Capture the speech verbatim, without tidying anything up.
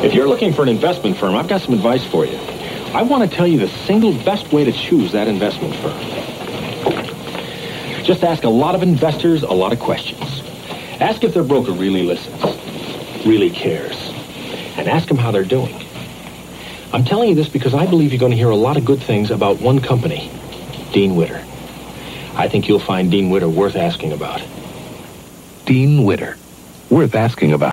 If you're looking for an investment firm, I've got some advice for you. I want to tell you the single best way to choose that investment firm. Just ask a lot of investors a lot of questions. Ask if their broker really listens, really cares, and ask them how they're doing. I'm telling you this because I believe you're going to hear a lot of good things about one company, Dean Witter. I think you'll find Dean Witter worth asking about. Dean Witter, worth asking about.